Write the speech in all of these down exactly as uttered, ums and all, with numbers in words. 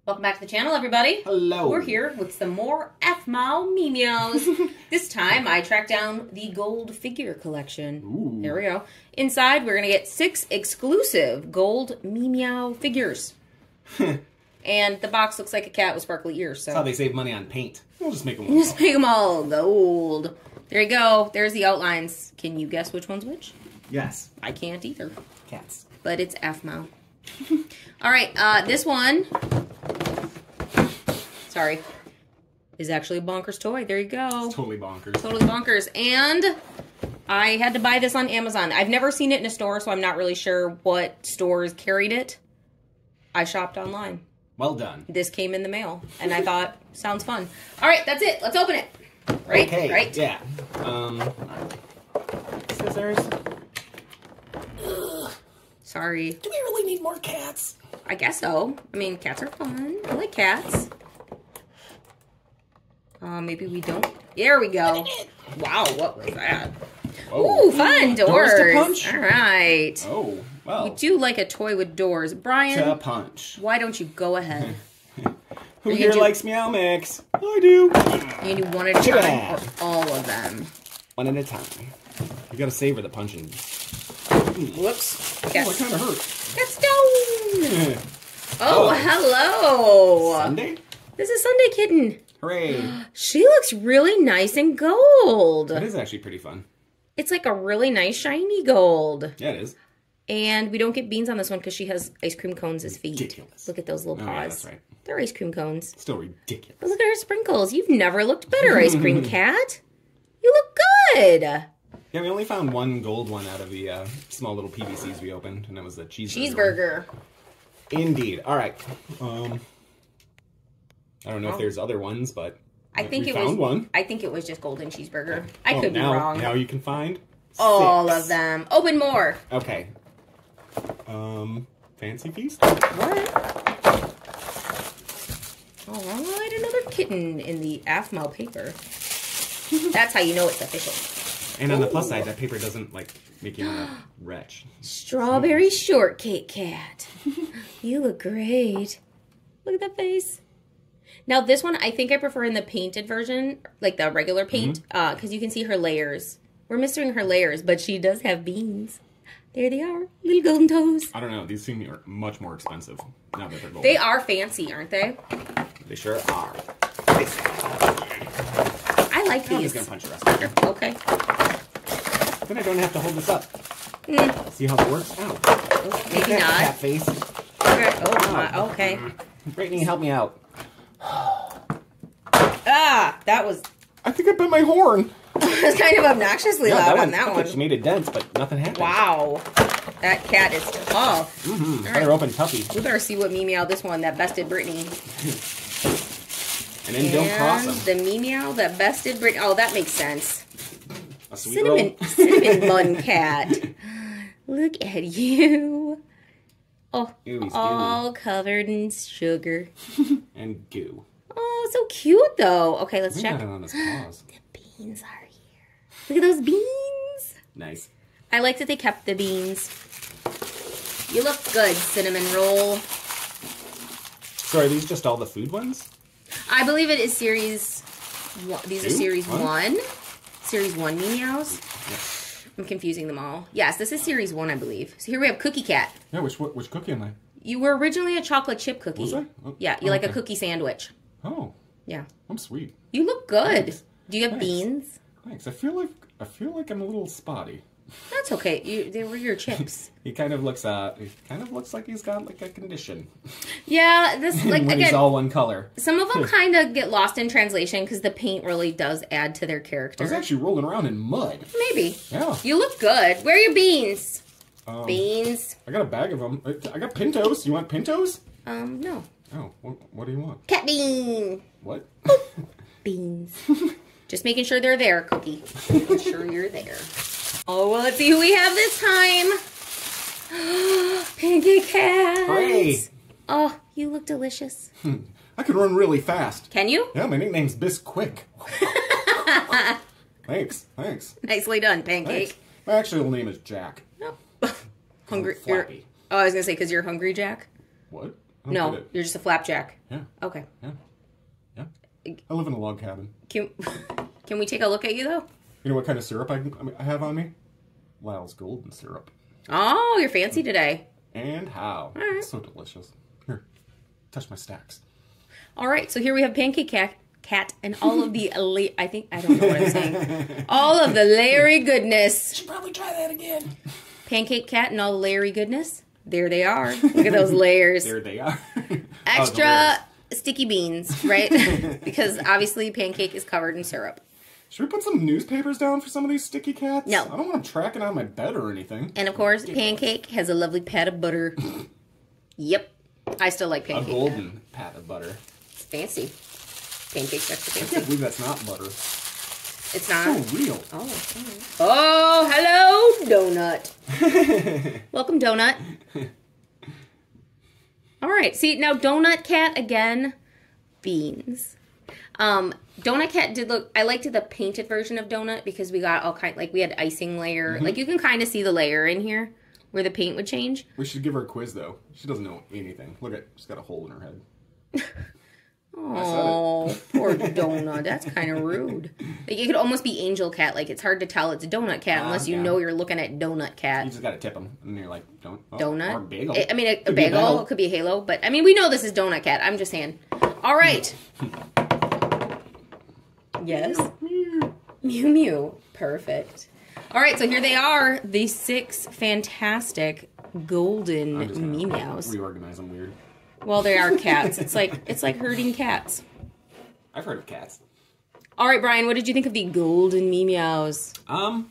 Welcome back to the channel, everybody. Hello. We're here with some more Aphmau Meemows. This time, I tracked down the gold figure collection. Ooh. There we go. Inside, we're going to get six exclusive gold Meemow figures. And the box looks like a cat with sparkly ears. So that's how they save money on paint. We'll just make them all. Just make them all gold. There you go. There's the outlines. Can you guess which one's which? Yes. I can't either. Cats. But it's Aphmau. All right, uh, this one, sorry, is actually a bonkers toy. There you go. It's totally bonkers. Totally bonkers. And I had to buy this on Amazon. I've never seen it in a store, so I'm not really sure what stores carried it. I shopped online. Well done. This came in the mail, and I thought, sounds fun. All right, that's it. Let's open it. Right? Okay. Right? Yeah. Um, scissors. Ugh. Sorry. Do we really need more cats? I guess so. I mean, cats are fun. I like cats. Uh, maybe we don't. There we go. Wow, what was that? Oh. Ooh, fun doors. Doors to punch. All right. Oh, well. We do like a toy with doors. Brian, To punch. why don't you go ahead? Who you here do- likes Meow Mix? I do. You can do one at a time or all of them. One at a time. You gotta savor the punching. Whoops. Oh, Cat, it kind of hurt. cat stone. Oh, Oh. hello. Sunday? This is Sunday Kitten. Hooray. She looks really nice and gold. That is actually pretty fun. It's like a really nice shiny gold. Yeah, it is. And we don't get beans on this one because she has ice cream cones as feet. Ridiculous. Look at those little Oh, paws. yeah, that's right. They're ice cream cones. Still ridiculous. But look at her sprinkles. You've never looked better, ice cream cat. You look good. Yeah, we only found one gold one out of the uh, small little P V Cs we opened, and that was the cheeseburger. Cheeseburger. One. Indeed. All right. Um, I don't know Oh. if there's other ones, but I think we it found was one. I think it was just golden cheeseburger. I Oh, could now, be wrong. Now you can find All six. of them. Open more. Okay. Um, fancy feast. What? All right, another kitten in the Aphmau paper. That's how you know it's official. And on the plus Ooh. side, that paper doesn't like make you want to retch. Strawberry shortcake cat. You look great. Look at that face. Now this one, I think I prefer in the painted version, like the regular paint, Mm-hmm. uh, because you can see her layers. We're missing her layers, but she does have beans. There they are, little golden toes. I don't know. These seem are much more expensive now that they're gold. They are fancy, aren't they? They sure are. I like I'm these. just gonna punch the rest of them. Okay. Then I don't have to hold this up. Mm. See how it works? Ow. Oh, maybe Cat- not. Cat face. Okay. Oh, my, okay. Brittany, help me out. Ah, that was, I think I bit my horn. it was kind of obnoxiously Yeah, loud on one, that okay, one. She made a dent, but nothing happened. Wow. That cat is tough. Mm-hmm. All They're right. open toughy. We better see what Meemow this one that bested Brittany. And then don't cross And them. the Meemow that bested Brittany. Oh, that makes sense. A sweet Cinnamon, roll. cinnamon bun cat. Look at you. Oh, Ooh, he's all covered in sugar. And goo. Oh, so cute though. Okay, let's He check. got it on his paws. The beans are here. Look at those beans. Nice. I like that they kept the beans. You look good, cinnamon roll. So are these just all the food ones? I believe it is series one. These are Two? series One? one. Series one Meemows. Yeah. I'm confusing them all. Yes, this is series one, I believe. So here we have Cookie Cat. Yeah, which which cookie am I? You were originally a chocolate chip cookie. Was I? Oh, Yeah, you oh, like a okay. cookie sandwich. Oh, Yeah. I'm sweet. You look good. Thanks. Do you have Thanks. beans? Thanks. I feel like I feel like I'm a little spotty. That's okay. You, they were your chips. He kind of looks uh he kind of looks like he's got like a condition. Yeah, this like when he's again. all one color. Some of them kind of get lost in translation because the paint really does add to their character. I was actually rolling around in mud. Maybe. Yeah. You look good. Where are your beans? Um, Beans. I got a bag of them. I got pintos. You want pintos? Um, no. Oh, what, what do you want? Cat bean. What? Beans. Just making sure they're there, Cookie. Making sure you're there. Oh, well, let's see who we have this time. Pancake Cat. Hooray. Oh, you look delicious. I can run really fast. Can you? Yeah, my nickname's Bisquick. Thanks, thanks. Nicely done, Pancake. Thanks. My actual name is Jack. No. Hungry. Flappy. You're, oh, I was going to say, because you're hungry, Jack. What? I don't No, get it. you're just a flapjack. Yeah. Okay. Yeah. Yeah. I live in a log cabin. Can, can we take a look at you, though? You know what kind of syrup I, I have on me? Lyle's golden syrup. Oh, you're fancy today. And how? All right. It's so delicious. Here, touch my stacks. All right, so here we have Pancake Cat, cat and all of the, la- I think, I don't know what I'm saying. All of the Larry goodness. Should probably try that again. Pancake Cat and all the Larry goodness. There they are. Look at those layers. There they are. Extra oh, sticky beans, right? Because obviously Pancake is covered in syrup. Should we put some newspapers down for some of these sticky cats? No. I don't want them tracking out my bed or anything. And of course, Pancake has a lovely pat of butter. Yep. I still like Pancake. A golden pat of butter. It's fancy. Pancake's extra I can't fancy. believe that's not butter. It's not. So real. Oh, oh, hello, Donut. Welcome, Donut. All right. See, now Donut Cat again, beans. Um, Donut Cat did look, I liked the painted version of Donut because we got all kind, like we had icing layer. Mm-hmm. Like you can kind of see the layer in here where the paint would change. We should give her a quiz though. She doesn't know anything. Look at, she's got a hole in her head. Oh, poor Donut. That's kind of rude. Like, it could almost be Angel Cat. Like, it's hard to tell it's Donut Cat unless uh, you yeah. know you're looking at Donut Cat. You just gotta tip them, and you're like, don't. Oh, Donut? Or bagel. I mean, a, a bagel. It could be a halo. But, I mean, we know this is Donut Cat. I'm just saying. All right. Yes. Mew, Mew. Perfect. All right, so here they are. The six fantastic golden Meemows. Reorganize them weird. Well, they are cats. It's like it's like herding cats. I've heard of cats. All right, Brian, what did you think of the golden Meemows? Um,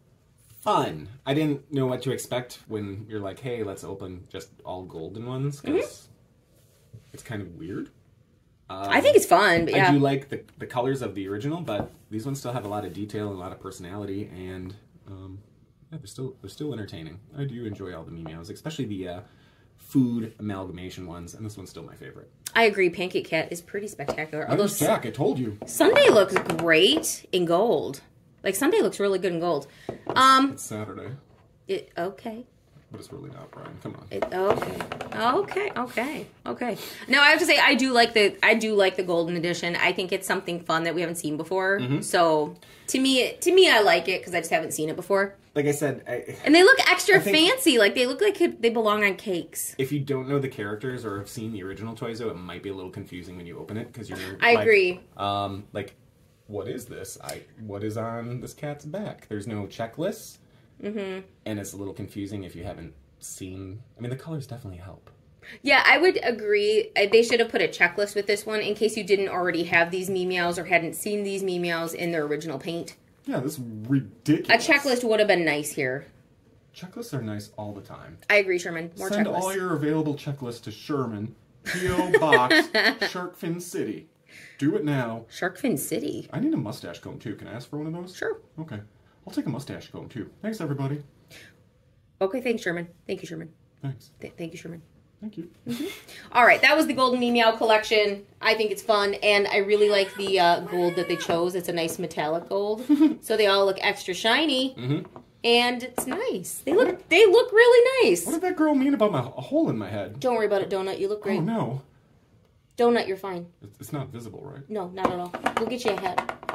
fun. I didn't know what to expect when you're like, hey, let's open just all golden ones, because mm-hmm. it's kind of weird. Um, I think it's fun, but yeah. I do like the, the colors of the original, but these ones still have a lot of detail and a lot of personality, and um, yeah, they're still they're still entertaining. I do enjoy all the Meemows, especially the uh, food amalgamation ones, and this one's still my favorite. I agree. Pancake Cat is pretty spectacular. Although Jack, I told you. Sunday looks great in gold. Like Sunday looks really good in gold. Um, it's Saturday. It okay. But it's really not, Brian. Come on. It, okay. Okay. Okay. Okay. No, I have to say I do like the I do like the golden edition. I think it's something fun that we haven't seen before. Mm-hmm. So to me, to me, I like it because I just haven't seen it before. Like I said, I, and they look extra fancy. Like they look like they belong on cakes. If you don't know the characters or have seen the original toys, though, it might be a little confusing when you open it because you're. I like, agree. Um, like, what is this? I what is on this cat's back? There's no checklist. Mm-hmm. And it's a little confusing if you haven't seen. I mean, the colors definitely help. Yeah, I would agree. They should have put a checklist with this one in case you didn't already have these Meemows or hadn't seen these Meemows in their original paint. Yeah, this is ridiculous. A checklist would have been nice here. Checklists are nice all the time. I agree, Sherman. More Send checklists. all your available checklists to Sherman, P O Box, Sharkfin City. Do it now. Sharkfin City? I need a mustache comb, too. Can I ask for one of those? Sure. Okay. I'll take a mustache comb, too. Thanks, everybody. Okay, thanks, Sherman. Thank you, Sherman. Thanks. Th thank you, Sherman. Thank you. Mm-hmm. All right, that was the Golden Meow collection. I think it's fun, and I really like the uh, gold that they chose. It's a nice metallic gold, so they all look extra shiny, mm-hmm. and it's nice. They look they look really nice. What did that girl mean about my, a hole in my head? Don't worry about it, Donut. You look great. Oh, no. Donut, you're fine. It's not visible, right? No, not at all. We'll get you a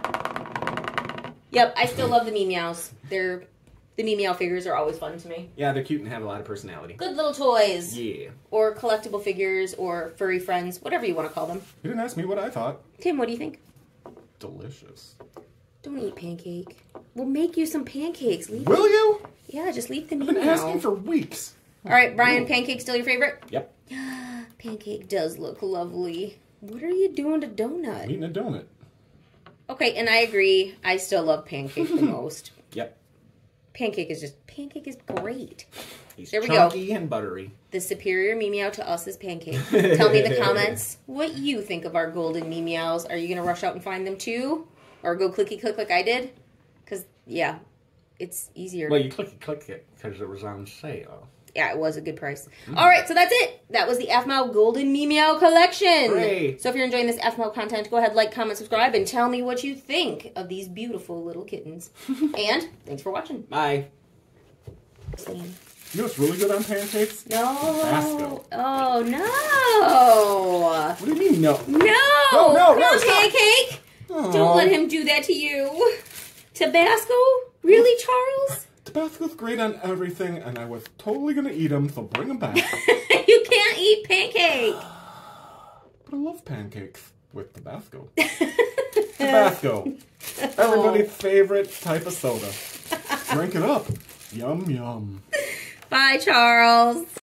hat. Yep, I still love the Meows. They're... The Meow figures are always fun to me. Yeah, they're cute and have a lot of personality. Good little toys. Yeah. Or collectible figures or furry friends, whatever you want to call them. You didn't ask me what I thought. Tim, what do you think? Delicious. Don't eat pancake. We'll make you some pancakes. Leave Will them. you? Yeah, just leave the Meow. I've been asking for weeks. All right, Brian, pancake still your favorite? Yep. Pancake does look lovely. What are you doing to Donut? I'm eating a donut. Okay, and I agree. I still love pancake the most. Yep. Pancake is just, pancake is great. He's there we chunky go. and buttery. The superior Meow to us is pancake. Tell me in the comments what you think of our golden Meows. Are you going to rush out and find them too? Or go clicky click like I did? Because, yeah, it's easier. Well, you clicky click it because it was on sale. Yeah, it was a good price. Mm. All right, so that's it. That was the Aphmau Golden Meow collection. Hooray. So if you're enjoying this Aphmau content, go ahead, like, comment, subscribe, and tell me what you think of these beautiful little kittens. And thanks for watching. Bye. Same. You know what's really good on pancakes? No. Tabasco. Oh, no. What do you mean, no? No. No, no, Come no, on, stop. Pancake. Oh. Don't let him do that to you. Tabasco? Really, Charles? Tabasco's great on everything, and I was totally going to eat them, so bring them back. You can't eat pancake. But I love pancakes with Tabasco. Tabasco. Everybody's favorite type of soda. Drink it up. Yum, yum. Bye, Charles.